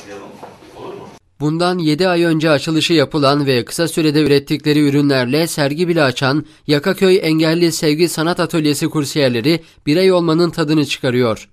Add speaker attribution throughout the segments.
Speaker 1: başlayalım. Olur mu?
Speaker 2: Bundan 7 ay önce açılışı yapılan ve kısa sürede ürettikleri ürünlerle sergi bile açan Yakaköy Engelli Sevgi Sanat Atölyesi kursiyerleri birey olmanın tadını çıkarıyor.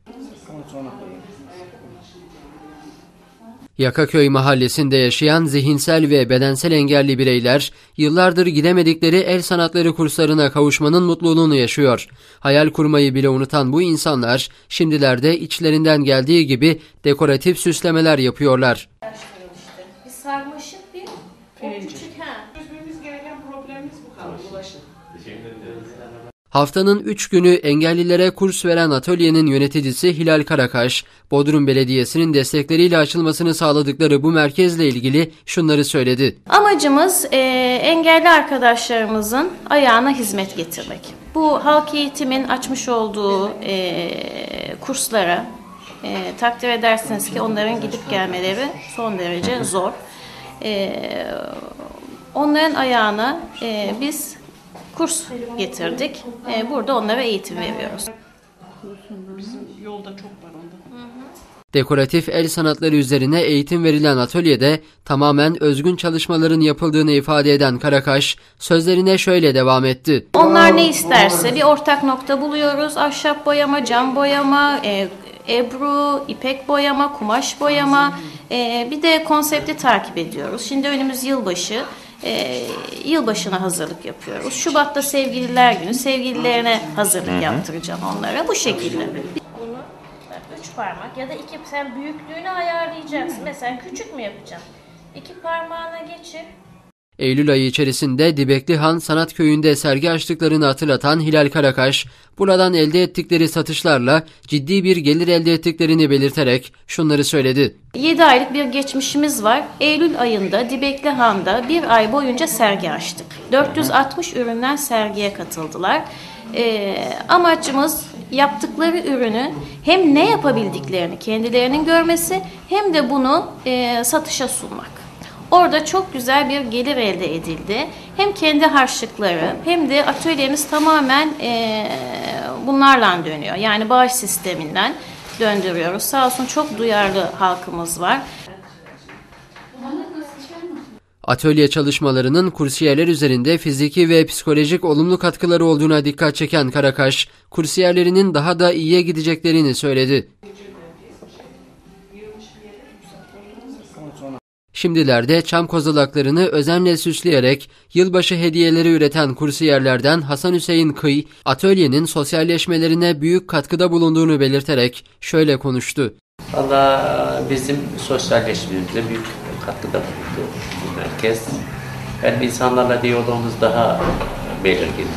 Speaker 2: Yakaköy mahallesinde yaşayan zihinsel ve bedensel engelli bireyler yıllardır gidemedikleri el sanatları kurslarına kavuşmanın mutluluğunu yaşıyor. Hayal kurmayı bile unutan bu insanlar şimdilerde içlerinden geldiği gibi dekoratif süslemeler yapıyorlar.
Speaker 3: Bir sarmaşık bir küçük
Speaker 4: Çözmemiz gereken problemimiz bu kaldı, ulaşım.
Speaker 2: Haftanın 3 günü engellilere kurs veren atölyenin yöneticisi Hilal Karakaş, Bodrum Belediyesi'nin destekleriyle açılmasını sağladıkları bu merkezle ilgili şunları söyledi.
Speaker 3: Amacımız engelli arkadaşlarımızın ayağına hizmet getirmek. Bu halk eğitimin açmış olduğu kurslara takdir edersiniz ki onların gidip gelmeleri son derece zor. Onların ayağına biz kurs getirdik. Burada onlara eğitim veriyoruz.
Speaker 4: Bizim yolda çok var onda.
Speaker 2: Dekoratif el sanatları üzerine eğitim verilen atölyede tamamen özgün çalışmaların yapıldığını ifade eden Karakaş, sözlerine şöyle devam etti.
Speaker 3: Onlar ne isterse bir ortak nokta buluyoruz. Ahşap boyama, cam boyama, ebru, ipek boyama, kumaş boyama. Bir de konsepti takip ediyoruz. Şimdi önümüz yılbaşı. Yılbaşına hazırlık yapıyoruz. Şubat'ta sevgililer günü, sevgililerine hazırlık yaptıracağım onlara. Bu şekilde. Bunu 3 parmak ya da 2, sen büyüklüğünü ayarlayacaksın. Mesela küçük mü yapacaksın? 2 parmağına geçip
Speaker 2: Eylül ayı içerisinde Dibekli Han Sanat Köyü'nde sergi açtıklarını hatırlatan Hilal Karakaş, buradan elde ettikleri satışlarla ciddi bir gelir elde ettiklerini belirterek şunları söyledi.
Speaker 3: 7 aylık bir geçmişimiz var. Eylül ayında Dibekli Han'da 1 ay boyunca sergi açtık. 460 üründen sergiye katıldılar. Amacımız yaptıkları ürünü hem ne yapabildiklerini kendilerinin görmesi hem de bunu satışa sunmak. Orada çok güzel bir gelir elde edildi. Hem kendi harçlıkları hem de atölyemiz tamamen bunlarla dönüyor. Yani bağış sisteminden döndürüyoruz. Sağ olsun çok duyarlı halkımız var.
Speaker 2: Atölye çalışmalarının kursiyerler üzerinde fiziki ve psikolojik olumlu katkıları olduğuna dikkat çeken Karakaş, kursiyerlerinin daha da iyiye gideceklerini söyledi. Şimdilerde çam kozalaklarını özenle süsleyerek yılbaşı hediyeleri üreten kursiyerlerden Hasan Hüseyin Kıy, atölyenin sosyalleşmelerine büyük katkıda bulunduğunu belirterek şöyle konuştu.
Speaker 5: Valla bizim sosyalleşmemize büyük katkıda bulundu bu merkez. Yani insanlarla diyalogumuz daha belirgin.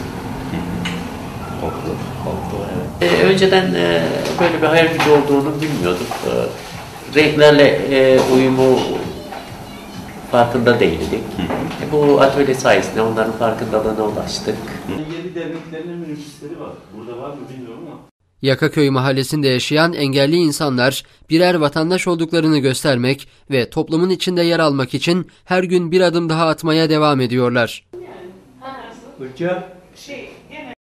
Speaker 5: Oldu, evet. Önceden böyle bir hayal gücü olduğunu bilmiyorduk. Renklerle uyumu farkında değildik. Bu atölye sayesinde onların farkındalığına ulaştık.
Speaker 1: Engelli derneklerinin mülkçüleri var. Burada var mı bilmiyorum ama.
Speaker 2: Yakaköy mahallesinde yaşayan engelli insanlar birer vatandaş olduklarını göstermek ve toplumun içinde yer almak için her gün bir adım daha atmaya devam ediyorlar.